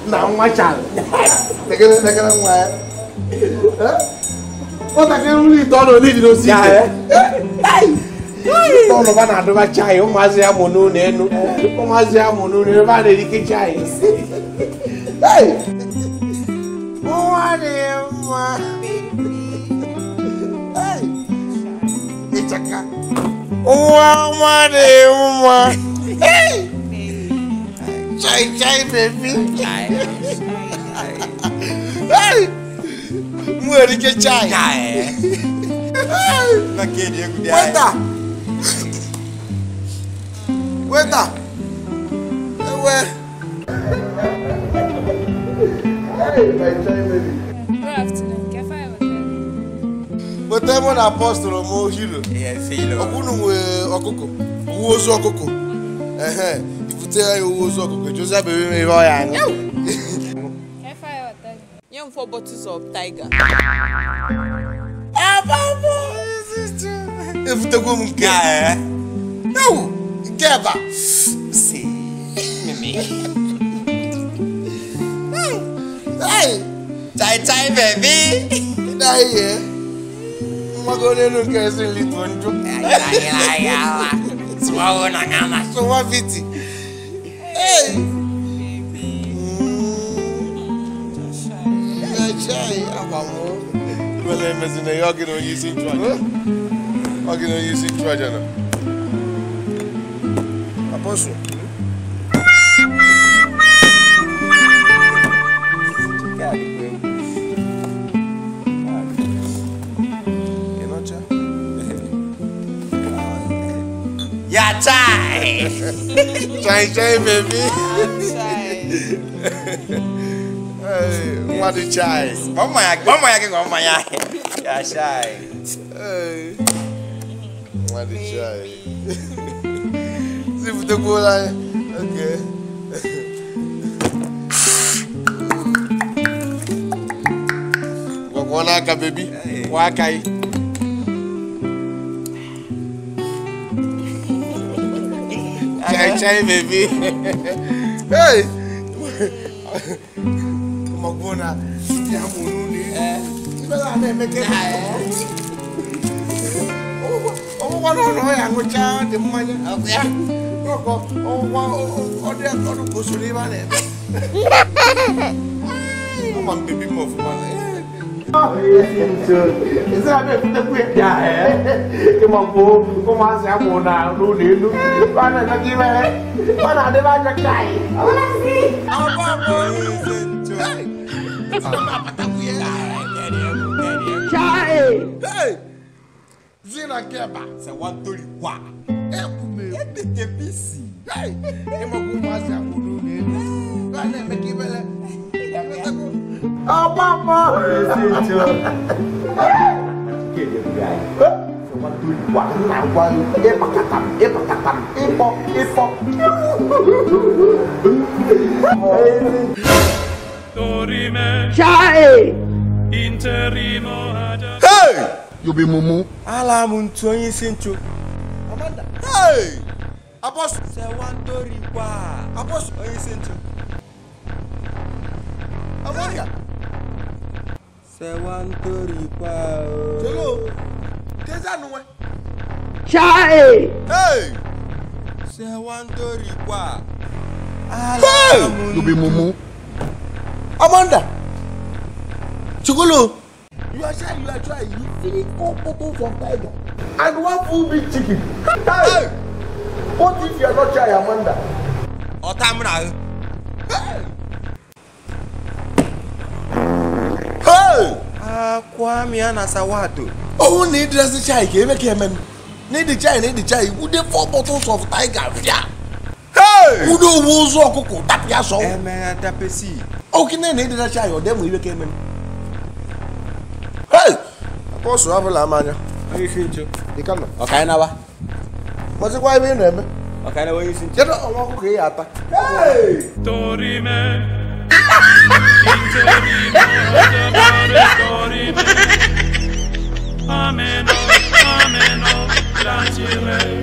na nwa chal. Tekele nwa ya. O takele uli tono ni no si. Tono ba na do ba chai, o mazi ya monu n'enu. O mazi ya monu n'enu ba na dike chai. Hey! What am Hey! Ichaka. What am Hey! Chai, baby. Hey! Mwere ke chai. Na keje kudia. Weta. Ewe. Hey, my chai baby. Good afternoon. Kefa hotel. Hotel mo na apostle mo hilo. Yes, hilo. Okunu we okoko. Wo zo okoko. Ifute wo zo okoko. Joseph baby me ho ya. Kefa hotel. You 4 bottles of Tiger. Ifute go mu ke. No. Keba. See. Mimi. Hey. Chai, baby. Dai ye. Magone no ke sin litonjo. Ya. Swawo na ngama. So what fiti? Hey. Chai, abamo. Wele mezine yogi no yisi twaja. Yogi no yisi twaja na. Apostle. Ya chai. Chai, baby. Chai. Hey, what the chai? Mama ya. Ya chai. Hey. What the chai? See if the go line. Okay. Wakonaka baby. Wakai. Chai baby. Hey. Magona. Ya mununi. Ibela na emeke. Oh, no, ya ngocha de mmanya. Ya. Koko, ode akodo kosuri ba na. Mama baby mo fu ba. Is that the quick guy? Come on, come on, Samona, no need to. One of the giver, one of the larger guy. I want to see. Hey, Zina Keba, Se want to kwa. the PC. Hey, Imogumaza, who need it. I never give it. Oh, Papa! Chai! Hey! You be mumu. Ala muntu onye sincho. Amanda. Hey! Apostle. Se want to kwa. Apostle. Onye sincho. Amanda. Se want to kwa. Hello. Keza nuwe. Chai! Hey! Se want to kwa. Hey! You be mumu. Amanda. Chukulu. You are trying. You finish all bottles of Tiger and one full big chicken. Hey! What if you are not trying, Amanda? Otamra. Hey! Kwa mi ana sawato. Oh, need the chai. Need the chai. Would they 4 bottles of Tiger? Yeah. Hey! Who do wozo koko? That ya so. Eme tapesi. Okay, need the chai or them we came in. Hey! Apostle Avila Mania. Onye sincho. You come. Okay na wa. What's it why we name? Okay na onye sincho. You don't want to ata. Hey! Dorime, interimo, dorime. Ameno, ameno, lancire.